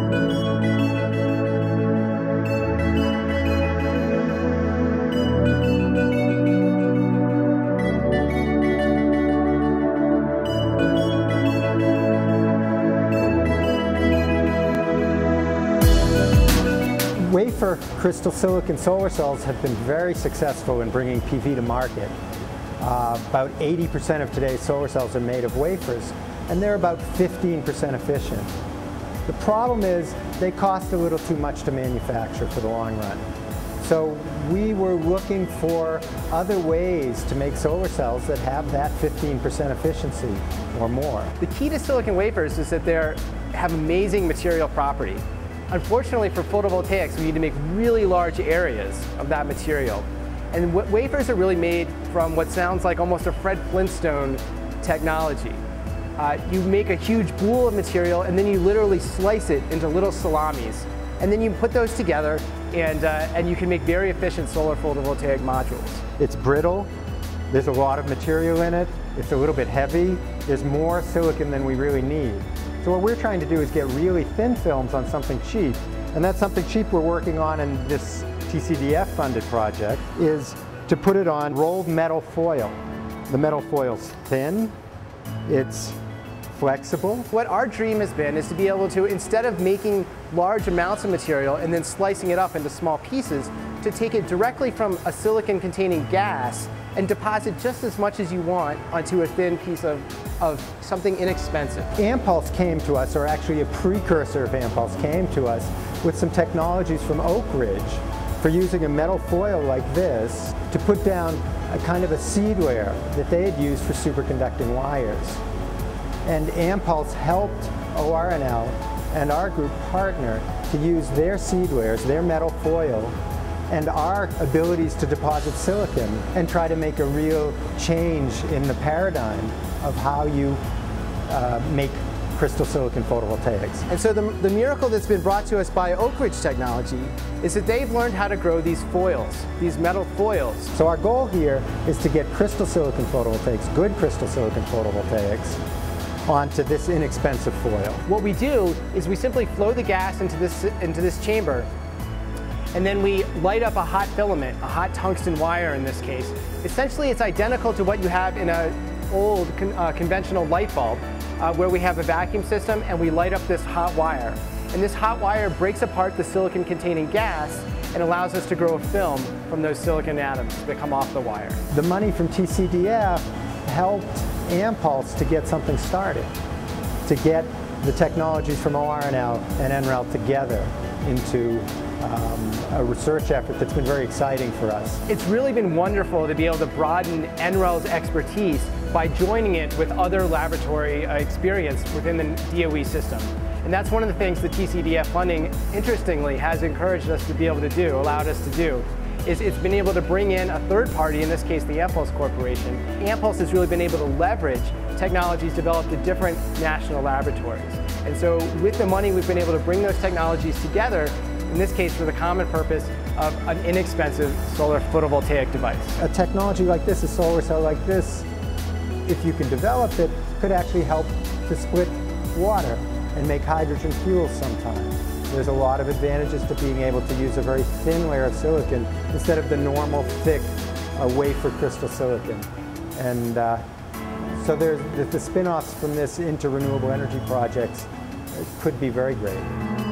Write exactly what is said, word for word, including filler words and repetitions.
Wafer crystal silicon solar cells have been very successful in bringing P V to market. Uh, about eighty percent of today's solar cells are made of wafers, and they're about fifteen percent efficient. The problem is they cost a little too much to manufacture for the long run. So we were looking for other ways to make solar cells that have that fifteen percent efficiency or more. The key to silicon wafers is that they have amazing material property. Unfortunately for photovoltaics, we need to make really large areas of that material. And what wafers are really made from what sounds like almost a Fred Flintstone technology. Uh, you make a huge boule of material and then you literally slice it into little salamis. And then you put those together and, uh, and you can make very efficient solar photovoltaic modules. It's brittle, there's a lot of material in it, it's a little bit heavy, there's more silicon than we really need. So what we're trying to do is get really thin films on something cheap, and that's something cheap we're working on in this T C D F funded project, is to put it on rolled metal foil. The metal foil's thin, it's flexible. What our dream has been is to be able to, instead of making large amounts of material and then slicing it up into small pieces, to take it directly from a silicon containing gas and deposit just as much as you want onto a thin piece of, of something inexpensive. Ampulse came to us, or actually a precursor of Ampulse came to us, with some technologies from Oak Ridge for using a metal foil like this to put down a kind of a seed layer that they had used for superconducting wires. And Ampulse helped O R N L and our group partner to use their seed layers, their metal foil, and our abilities to deposit silicon and try to make a real change in the paradigm of how you uh, make crystal silicon photovoltaics. And so the, the miracle that's been brought to us by Oak Ridge Technology is that they've learned how to grow these foils, these metal foils. So our goal here is to get crystal silicon photovoltaics, good crystal silicon photovoltaics, onto this inexpensive foil. What we do is we simply flow the gas into this, into this chamber, and then we light up a hot filament, a hot tungsten wire in this case. Essentially, it's identical to what you have in an old con uh, conventional light bulb, uh, where we have a vacuum system and we light up this hot wire. And this hot wire breaks apart the silicon-containing gas and allows us to grow a film from those silicon atoms that come off the wire. The money from T C D F helped Ampulse to get something started, to get the technologies from O R N L and N R E L together into um, a research effort that's been very exciting for us. It's really been wonderful to be able to broaden N R E L's expertise by joining it with other laboratory uh, experience within the D O E system. And that's one of the things the T C D F funding, interestingly, has encouraged us to be able to do, allowed us to do, is it's been able to bring in a third party, in this case the Ampulse Corporation. Ampulse has really been able to leverage technologies developed at different national laboratories. And so with the money, we've been able to bring those technologies together, in this case for the common purpose of an inexpensive solar photovoltaic device. A technology like this, a solar cell like this, if you can develop it, could actually help to split water and make hydrogen fuels sometime. There's a lot of advantages to being able to use a very thin layer of silicon instead of the normal thick uh, wafer crystal silicon. And uh, so there's, the, the spin-offs from this into renewable energy projects could be very great.